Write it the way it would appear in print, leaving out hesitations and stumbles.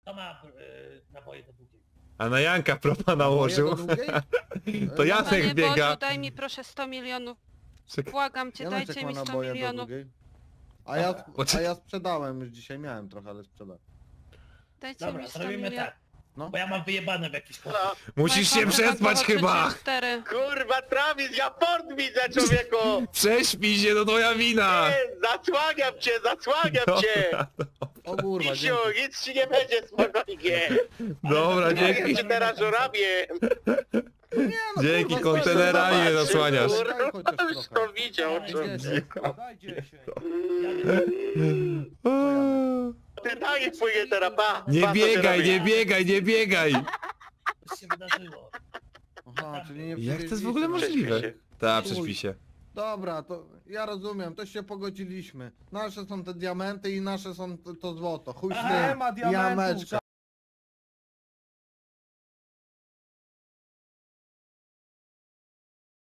Kto ma naboje do długiej? A na Janka propa nałożył. To Panie Jacek biega. Boże, daj mi proszę 100 milionów. Czekaj. Błagam cię, Janeczek dajcie ma mi 100 naboje do milionów. drugiej. A Poczekaj. ja sprzedałem, już dzisiaj miałem trochę, ale sprzedałem. Dajcie Dobra, mi 100 zrobimy milionów. tak. No. Bo ja mam wyjebane w jakiś sposób. Musisz się przespać chyba. Kurwa, Travis, ja port widzę, człowieku! Prześpij się, to twoja wina. Zasłaniam cię! Dobra, O kurwa, Misiu, dzięki. nic ci nie będzie, spokojnie! dobra, Ja dzięki. cię teraz żurabię! Dzięki, kurwa, kontenerami nie zobacz, zasłaniasz. Daj chociaż Już trochę. to widział, człowieku. Daj 10. Ty daj płynie teraz, pa! Nie Pa, co ty biegaj, robisz? nie biegaj, nie biegaj. Coś się wydarzyło. Aha, czyli nie Jak to jest w przyjęliśmy. ogóle możliwe? Prześpij się. Tak, prześpij się. Dobra, to ja rozumiem, to się pogodziliśmy. Nasze są te diamenty i nasze są to złoto. Chuj z Nie tym. ma diamentów. Jameczka.